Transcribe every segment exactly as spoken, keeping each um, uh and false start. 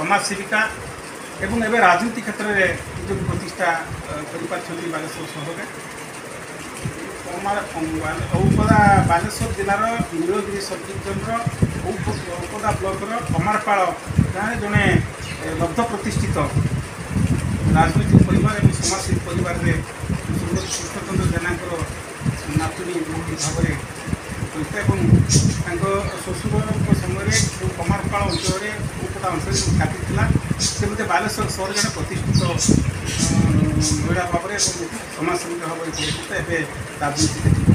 समाजसेविका एवं एवं राजनीति क्षेत्र में निज प्रतिष्ठा कर बालेश्वर सहर Aupada Baleshwar जिलार Nilgiri sub division Aupada blocker कमारपाड़ गाँव जड़े लब्ध प्रतिष्ठित राजनैतिक परिवार और समाजसेवी परिवार में कृष्णचंद्र जेना नातुणी भाव शशुर समय जो कमारपाड़ अंचल औपदा अंचल ख्याति था से मत बालेश्वर सहर जन प्रतिष्ठित महिला भाव में समाजसेवी भाव में परिचित एवं राजनीति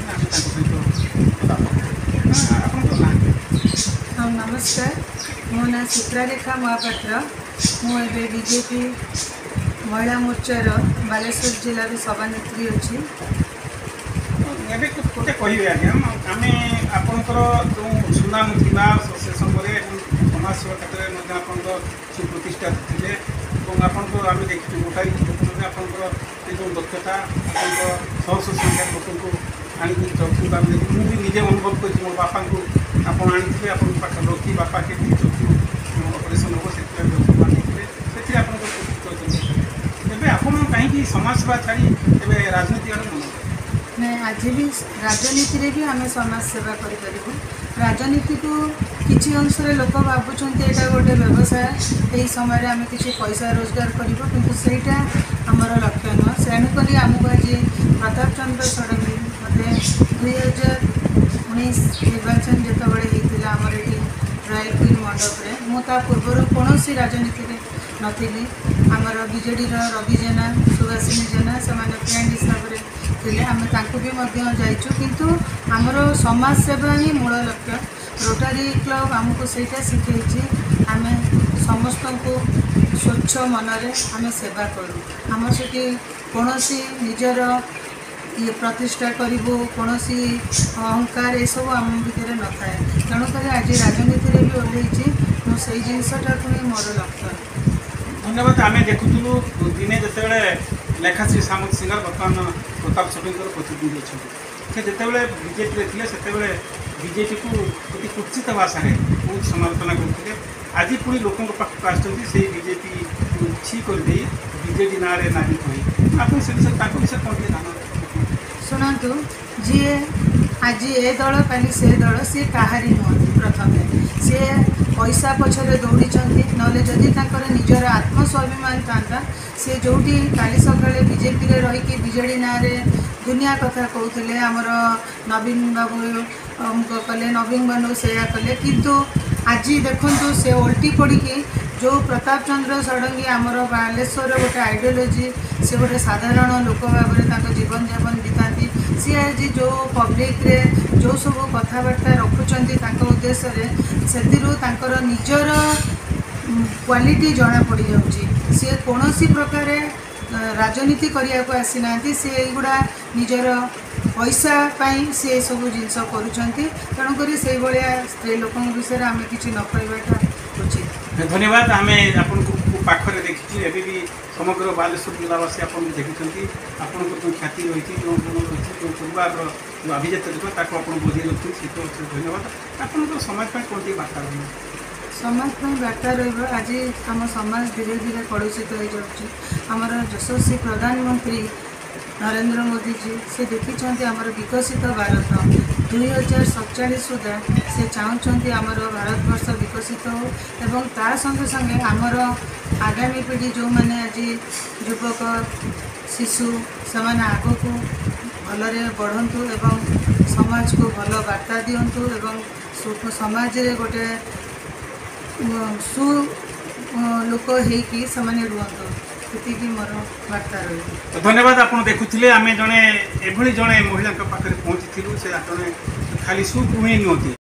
हाँ नमस्कार मो ना चित्रारेखा महापात्र मुझे बीजेपी महिला मोर्चार बालेश्वर जिलार सभानेत्री अच्छी एवं गोटे कहे आज्ञा आम आपंकर जो सुनाम था से समय समाज सेवा क्षेत्र में आप सुप्रतिष्ठा थे और आम देखी गोटाई आपंकर जो दक्षता आप शह संख्या लोक आनी चक्षु आम देखी मुझे निजे अनुभव कर मो बापा को आप आनी आप पाखे रखी बापा के चक्षु ऑपरेशन हम से आनी आप कहीं समाज सेवा छाड़ी राजनीति आड़ मन नहीं आज भी राजनीति रे भी आम समाज सेवा करूँ राजनीति को किसी अंश लोक भावुंट यहाँ गोटे व्यवसाय यही समय आम किसी पैसा रोजगार करूँ किंतु सेटा आमर लक्ष्य नुह तेणुक आमको आज प्रताप चंद्र षडंगी मत दुई हजार उन्नीस निर्वाचन जो होता आमर ये रॉयल क्वीन मंडप में मुझा पूर्व कौन राजनीति में नी आमर बीजेडी रवि जेना सुभाषिनी जेना से फ्रेंड हिसाब से थे आम भी जाइचु किंतु आमर समाज सेवा ही मूल लक्ष्य रोटारी क्लब आमको सहीटा शिखई आम समस्त को स्वच्छ मनरे आम सेवा करूँ आम से कौन निजर ये प्रतिष्ठा करूँ कौन अहंकार ये सब आम भितर न थाए तेणुक आज राजनीति भी ओह्लैची मुझे जिनसटा को ही मोर लक्ष्य। धन्यवाद आम देखुलु दिने जो लेखाश्री सामंत सिंह बर्तमान प्रताप षडंगी प्रतिनिधि अच्छा से जिते बीजेपी थे से बीजेपी को गोटे कुत्सित भाषा बहुत समालोचना करते आज पुणी लोकों पाखक आसती बीजेपी छि कर बीजेडी ना नागरिक हुई आप विषय कौन ध्यान शुणु जी आज ए दल काली से दल सी कहारी नुहति प्रथम सी पैसा पछरे दौड़ी ना जदि निजर आत्मस्वाभिमान था सी जो काली सकाले बीजेपी रे रही बीजेडी ना दुनिया कथा कहते आमर नवीन बाबू कले नवीन बाबू से कले किंतु आज देखु से ओल्टी पड़ी जो प्रताप चंद्र षडंगी आमर बालेश्वर गोटे आइडियोलोजी से गोटे साधारण लोक भाव में जीवन यापन बीताती सी आज जो पब्लिक रे जो सब कथबार्ता रखुंट उद्देश्य से निजर क्वालिटी जना पड़ जाऊँगी सी कौन प्रकार राजनीति करने को आसी ना सी गुड़ा निजर पैसा पाई सी सब जिनस करुँच से स्त्री लोकों विषय आम कि न कहवाटा उचित। धन्यवाद आम आपन को पाखरे देखी एवं भी समग्र बालेश्वर जिलावासी आप देखते आपन जो ख्याति रही जो जो परिवार जो अभिजात लोक ताको आप बुझे रखते से धन्यवाद आप समाज में कौन बार्ता रही समाज में बार्ता रही आज आम समाज धीरे धीरे कलुषित हो जामर यशस्वी प्रधानमंत्री नरेंद्र मोदी जी से देखी आमर विकसित भारत दुई हजार सतचाश सुधा से चाहते आमर भारत वर्ष विकसित हो एवं ता संगे संगे आमर आगामी पीढ़ी जो मैंने आज युवक शिशु से आग को भलरे बढ़ंतु एवं समाज को भल बार्ता दिंतु एवं समाज रे गोटे सु लोक होकि से रुहतु ये मोर बार्ता रही। धन्यवाद आप देखुले आम जड़े एभली जड़े महिला पाखे पहुँची से जड़े खाली सुगृहिणी नुहति।